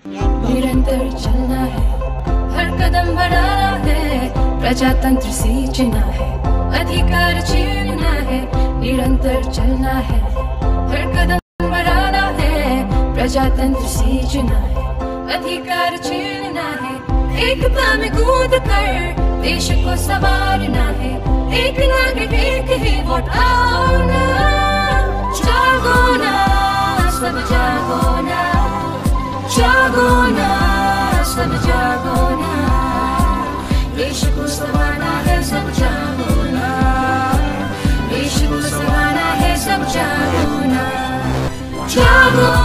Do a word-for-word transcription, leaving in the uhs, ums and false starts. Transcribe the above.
निरंतर चलना है, हर कदम बढ़ाना है, प्रजातंत्र सींचना है, अधिकार छीनना है। निरंतर चलना है, हर कदम बढ़ाना है, प्रजातंत्र सींचना है, अधिकार छीनना है। एकता में कूद कर देश को संवारना है, एक नागरिक एक ही वोट। आओ ना, जागो ना, सब जागो ना, जागो ना, सब जागो ना, देश को संवारना है, सब जागो ना, देश को संवारना है, सब जागो ना, जागो।